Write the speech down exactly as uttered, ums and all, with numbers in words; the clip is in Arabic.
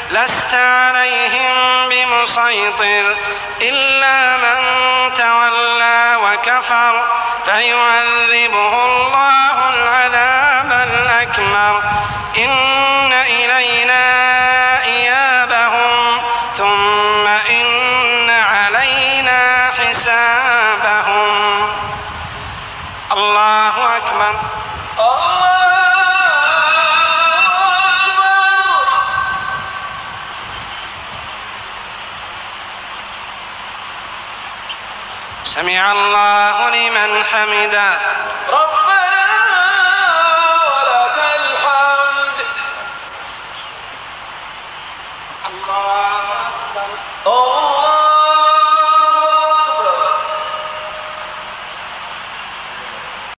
لست عليهم بمسيطر إلا من تولى وكفر فيعذبه الله العذاب الأكبر إن إلينا إيابهم ثم إن علينا حسابهم. الله أكبر. سمع الله لمن حمده.